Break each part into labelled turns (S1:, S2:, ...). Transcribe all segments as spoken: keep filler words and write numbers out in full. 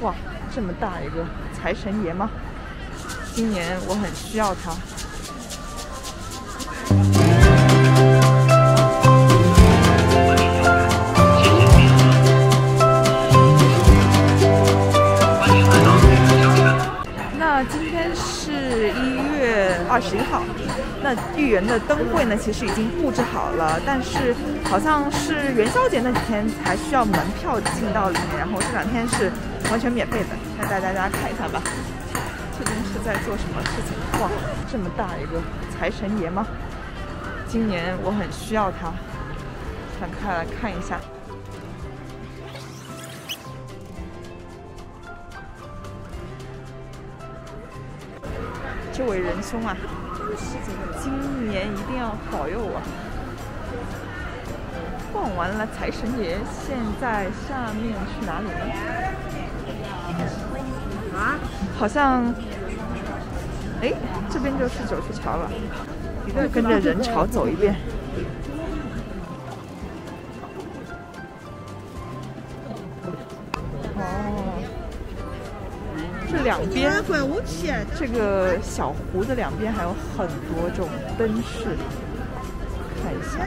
S1: 哇，这么大一个财神爷吗？今年我很需要它。那今天是一月二十一号，那豫园的灯会呢，其实已经布置好了，但是好像是元宵节那几天才需要门票进到里面，然后这两天是完全免费的。那带大家看一看吧，这边是在做什么事情？哇，这么大一个财神爷吗？今年我很需要它，想开来看一下。这位仁兄啊，今年一定要保佑我！逛完了财神爷，现在下面去哪里呢？啊，好像，哎，这边就是九曲桥了，我跟着人潮走一遍。这两边，这个小湖的两边还有很多这种灯饰，看一下。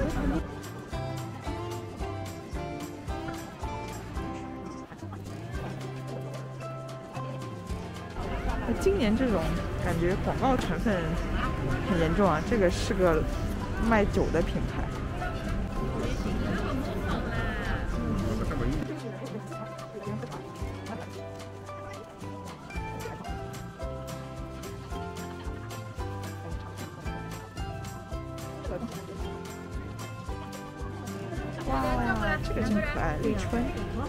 S1: 今年这种感觉广告成分很严重啊！这个是个卖酒的品牌。哇，这个真可爱，立春。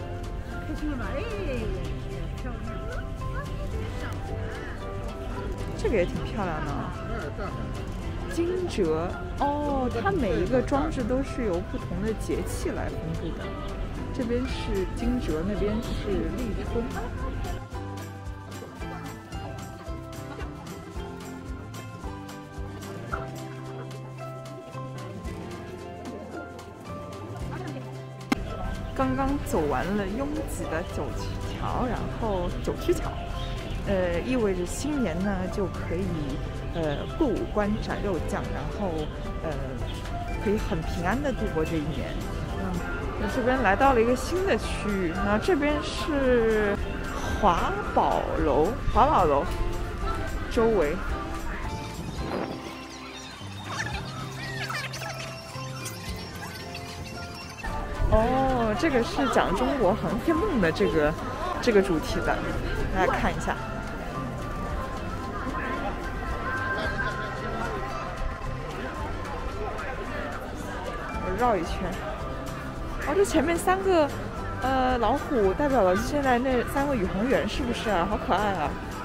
S1: 这个也挺漂亮的啊，惊蛰哦，它每一个装置都是由不同的节气来分布的。这边是惊蛰，那边是立春。刚刚走完了拥挤的九曲桥，然后九曲桥。呃，意味着新年呢就可以呃过五关斩六将，然后呃可以很平安的度过这一年。嗯，我这边来到了一个新的区域，然后这边是华宝楼，华宝楼周围。哦，这个是讲中国航天梦的这个这个主题的，大家看一下。绕一圈，哦，这前面三个，呃，老虎代表了现在那三个宇航员，是不是啊？好可爱啊！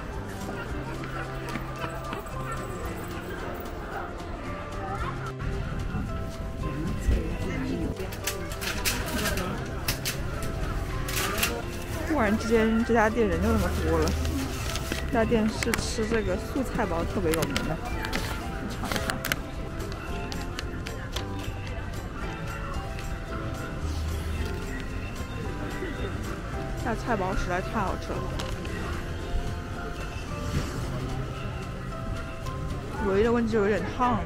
S1: 突然之间，这家店人就那么多了。这家店是吃这个素菜包特别有名的，尝一下。这菜包实在太好吃了，唯一的问题就有点烫。